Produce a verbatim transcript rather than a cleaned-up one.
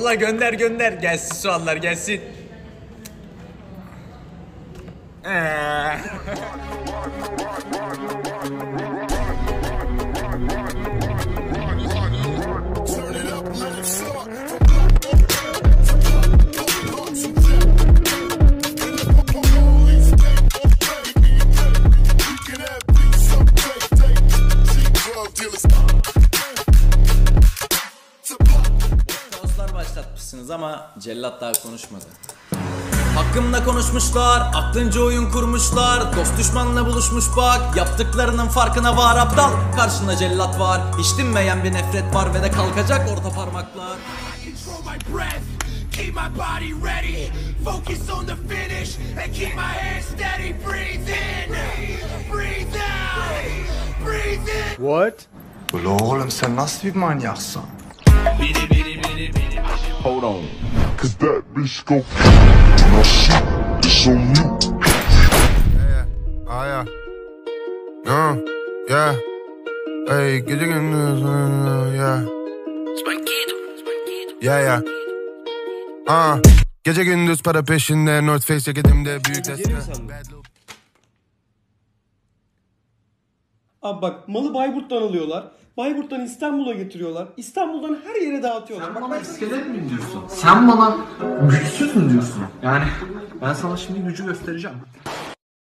Yolla gönder gönder. Gelsin soğanlar gelsin. Eee. Dostlar başlatmışsınız ama cellat daha konuşmadı. Hakkımda konuşmuşlar, aklınca oyun kurmuşlar. Dost düşmanla buluşmuş bak, yaptıklarının farkına var aptal. Karşında cellat var, hiç dinmeyen bir nefret var ve de kalkacak orta parmaklar. What? Ulan oğlum sen nasıl bir manyaksın? Hold on. Cause that bitch go when I shoot, it's on you. Yeah, oh yeah. Uh, yeah. Hey, gece gündüz, uh, yeah. Yeah, yeah. Uh, gece gündüz para peşinde, North Face ceketimde büyük destek. Abi bak malı Bayburt'tan alıyorlar. Bayburt'tan İstanbul'a getiriyorlar. İstanbul'dan her yere dağıtıyorlar. Sen bana iskelet mi diyorsun? Sen bana güçsüz mü diyorsun? Yani ben sana şimdi gücü göstereceğim.